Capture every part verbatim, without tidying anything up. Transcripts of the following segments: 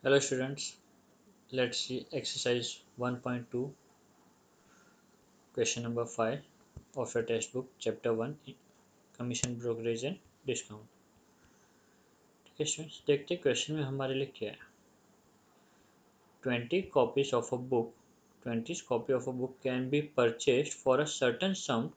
Hello students, let's see exercise one point two, question number five of your textbook, chapter one, commission brokerage and discount. ठीक है students, देखते question में हमारे लिए क्या है. twenty copies of a book twenty copy of a book can be purchased for a certain sum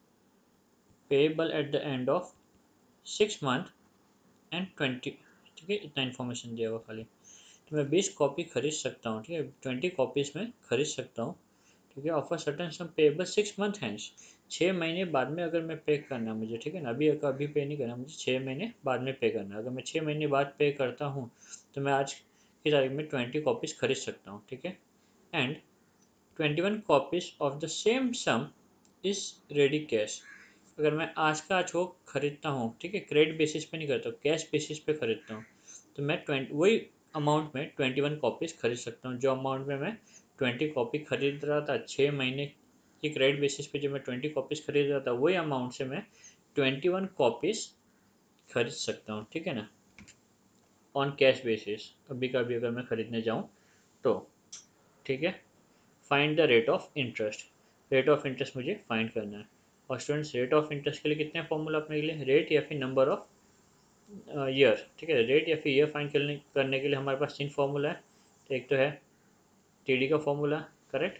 payable at the end of six month and twenty. ठीक है, इतना इन्फॉर्मेशन दिया हुआ खाली. तो मैं बीस कॉपी खरीद सकता हूँ. ठीक है, ट्वेंटी कॉपीज में खरीद सकता हूँ. ठीक है, offer certain sum payable six month hence. छः महीने बाद में अगर मैं पे करना है मुझे. ठीक है ना, अभी अभी पे नहीं करना मुझे, छः महीने बाद में पे करना है. अगर मैं छः महीने बाद पे करता हूँ तो मैं आज की तारीख में ट्वेंटी कॉपीज़ खरीद सकता हूँ. ठीक है, and twenty one copies of the same sum is ready cash. अगर मैं आज का आज वो खरीदता हूँ, ठीक है, क्रेडिट बेसिस पे नहीं करता हूँ, कैश बेसिस पे खरीदता हूँ, तो मैं ट्वेंटी वही अमाउंट में ट्वेंटी वन कॉपीज़ खरीद सकता हूँ. जो अमाउंट में मैं ट्वेंटी कॉपी खरीद रहा था छः महीने की क्रेडिट बेसिस पे, जो मैं ट्वेंटी कॉपीज़ खरीद रहा था वही अमाउंट से मैं ट्वेंटी वन कॉपीज़ खरीद सकता हूँ. ठीक है ना, ऑन कैश बेसिस अभी का अभी अगर मैं खरीदने जाऊँ तो. ठीक है, find the rate of interest. Rate of interest मुझे फाइंड करना है. और स्टूडेंट्स, रेट ऑफ इंटरेस्ट के लिए कितने फॉर्मूला अपने के लिए, रेट या फिर नंबर ऑफ ईयर. ठीक है, रेट या फिर ईयर फाइंड करने करने के लिए हमारे पास तीन फॉर्मूला है. तो एक तो है टी डी का फॉर्मूला, करेक्ट.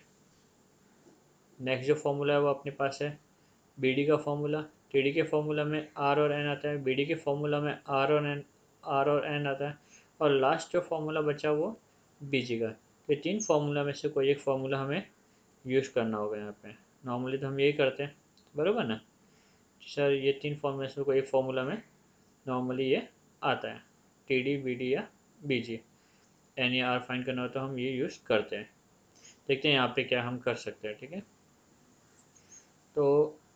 नेक्स्ट जो फॉर्मूला है वो अपने पास है बी डी का फॉर्मूला. टी डी के फॉर्मूला में आर और एन आता है, बी डी के फॉर्मूला में आर और एन आर और एन आता है, और लास्ट जो फॉर्मूला बचा वो बी जी का. तो ये तीन फार्मूला में से कोई एक फार्मूला हमें यूज़ करना होगा यहाँ पे. नॉर्मली तो हम यही करते हैं, बराबर ना सर. ये तीन फॉर्मूला में कोई एक फार्मूला में नॉर्मली ये आता है, टी डी, बी डी या बी जी. एन या आर फाइंड करना हो तो हम ये यूज़ करते हैं. देखते हैं यहाँ पे क्या हम कर सकते हैं. ठीक है, तो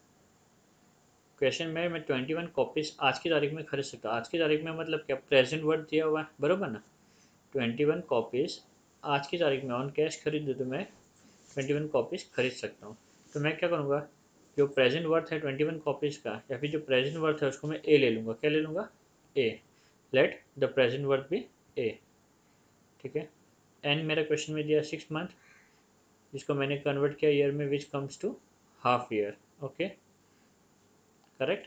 क्वेश्चन में मैं ट्वेंटी वन कॉपीज़ आज की तारीख में खरीद सकता हूँ. आज की तारीख में मतलब क्या, प्रेजेंट वर्ड दिया हुआ है, बराबर ना. ट्वेंटी वन कॉपीज़ आज की तारीख में ऑन कैश खरीदूँ तो मैं ट्वेंटी वन कॉपीज़ खरीद सकता हूँ. तो मैं क्या करूँगा, जो प्रेजेंट वर्थ है ट्वेंटी वन कॉपीज़ का, या फिर जो प्रेजेंट वर्थ है उसको मैं ए ले लूँगा. क्या ले लूँगा, A. Let the present worth be A. ठीक है, एन मेरा क्वेश्चन में दिया सिक्स मंथ, जिसको मैंने कन्वर्ट किया ईयर में, which comes to half year. Okay, correct.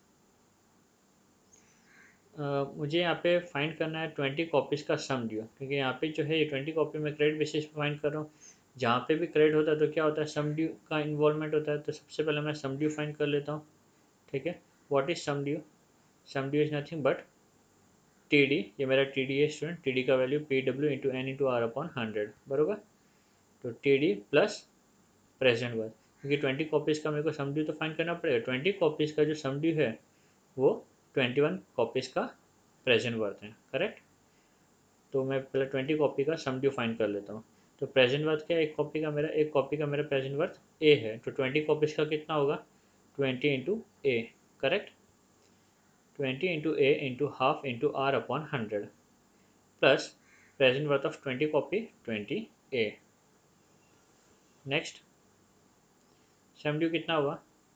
मुझे यहाँ पे फाइंड करना है ट्वेंटी कॉपीज़ का सम ड्यू, क्योंकि यहाँ पे जो है ये ट्वेंटी कॉपी में क्रेडिट बेसिस पे फाइंड कर रहा हूँ. जहाँ पे भी क्रेडिट होता है तो क्या होता है, सम ड्यू का इन्वॉल्वमेंट होता है. तो सबसे पहले मैं सम ड्यू फाइंड कर लेता हूँ. ठीक है, what is sum due. Sum due is nothing but T D. ये मेरा टी डी है स्टूडेंट. टी डी का value P W into N into R upon hundred, बरोबर. तो T D plus present worth, क्योंकि ट्वेंटी कॉपीज़ का मेरे को सम ड्यू तो फाइंड करना पड़ेगा. ट्वेंटी कॉपीज़ का जो सम ड्यू है वो ट्वेंटी वन कॉपीज़ का प्रेजेंट वर्थ है, करेक्ट. तो मैं पहले ट्वेंटी कॉपी का सम ड्यू फाइंड कर लेता हूँ. तो प्रेजेंट वर्थ क्या है, एक कॉपी का मेरा एक कॉपी का मेरा प्रेजेंट वर्थ ए है. तो ट्वेंटी कॉपीज़ का कितना होगा, twenty into A, correct. Twenty into A into half into R upon hundred plus present worth of twenty copy twenty A. Next sum due कितना हुआ,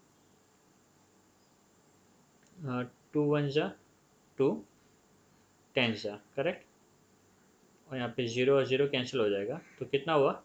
टू वन ज़ा टू, टेन ज़ा, correct. और यहाँ पे जीरो और जीरो कैंसिल हो जाएगा. तो कितना हुआ,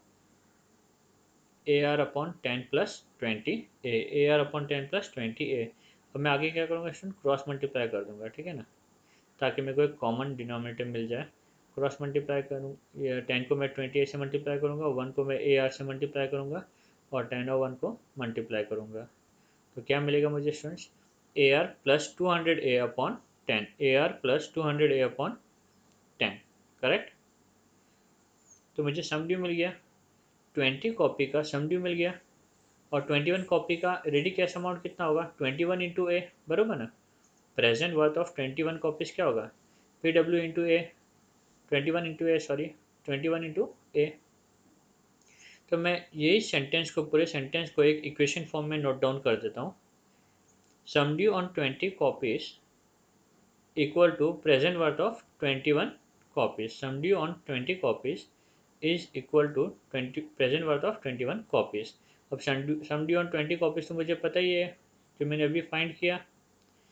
A R upon ten plus twenty A. A R upon ten plus twenty A. अब मैं आगे क्या करूँगा स्टूडेंट, क्रॉस मल्टीप्लाई कर दूंगा. ठीक है ना, ताकि मेरे को एक कॉमन डिनोमिनेटर मिल जाए. क्रॉस मल्टीप्लाई करूँ, टेन को मैं ट्वेंटी ए से मल्टीप्लाई करूँगा, वन को मैं ए आर से मल्टीप्लाई करूँगा, और टेन और वन को मल्टीप्लाई करूँगा. तो क्या मिलेगा मुझे students, A R plus two hundred A upon ten. A R plus two hundred A upon ten, correct. तो मुझे सम ड्यू मिल गया, ट्वेंटी कॉपी का सम ड्यू मिल गया. और ट्वेंटी वन कॉपी का रेडी कैश अमाउंट कितना होगा, ट्वेंटी वन इंटू ए, बराबर ना. Present worth of twenty one copies क्या होगा, P W into A. Twenty one into A, sorry, twenty one into A. तो मैं यही सेंटेंस को, पूरे सेंटेंस को एक इक्वेशन फॉर्म में नोट डाउन कर देता हूँ. Sum due on twenty copies equal to present worth of twenty one copies. Some due on twenty copies is equal to twenty present worth of twenty one copies. अब sum due on twenty copies तो मुझे पता ही है, जो मैंने अभी find किया,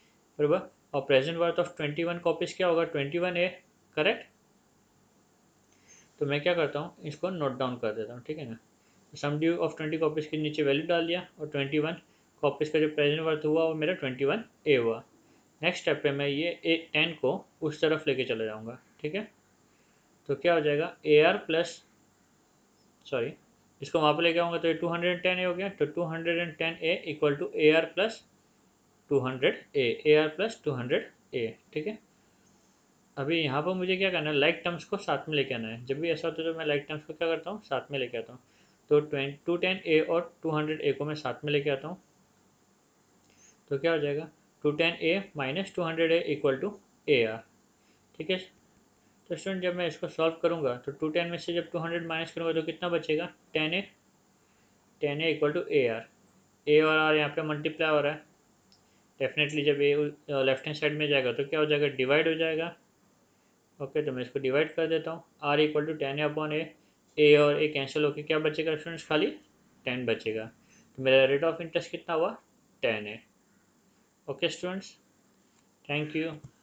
बराबर. और present worth of twenty one copies क्या होगा, ट्वेंटी वन ए, करेक्ट. तो मैं क्या करता हूँ, इसको नोट डाउन कर देता हूँ, ठीक है ना। Sum due of twenty copies के नीचे वैल्यू डाल दिया और ट्वेंटी वन कॉपीज़ का जो प्रेजेंट वर्थ हुआ वो मेरा ट्वेंटी वन ए हुआ। नेक्स्ट स्टेप पे मैं ये ए टेन को उस तरफ लेके चला जाऊँगा, ठीक है। तो क्या हो जाएगा, ए आर प्लस सॉरी इसको वहाँ पे लेके आऊँगा तो ये two hundred and ten A हो गया। तो two hundred and ten A equal to A R plus two hundred A A R plus two hundred A, ठीक है। अभी यहाँ पर मुझे क्या करना है, लाइक टर्म्स को साथ में लेके आना है। जब भी ऐसा होता है तो मैं लाइक टर्म्स को क्या करता हूँ, साथ में लेके आता हूँ। तो ट्वेंटी टू टेन ए और टू हंड्रेड ए को मैं साथ में लेके आता हूँ। तो क्या हो जाएगा, two ten A minus two hundred A equal to A R, ठीक है। तो स्टूडेंट जब मैं इसको सॉल्व करूँगा तो टू टेन में से जब टू हंड्रेड माइनस करूँगा तो कितना बचेगा, ten A ten A equal to A R. A और आर यहाँ पे मल्टीप्लाई हो रहा है, डेफिनेटली जब ए लेफ्ट हैंड साइड में जाएगा तो क्या हो जाएगा, डिवाइड हो जाएगा। ओके, तो मैं इसको डिवाइड कर देता हूँ। R equal to ten A upon A, A और ए कैंसिल होकर क्या बचेगा स्टूडेंट्स, खाली टेन बचेगा। तो मेरा रेट ऑफ इंटरेस्ट कितना हुआ, टेन है। Okay students, thank you.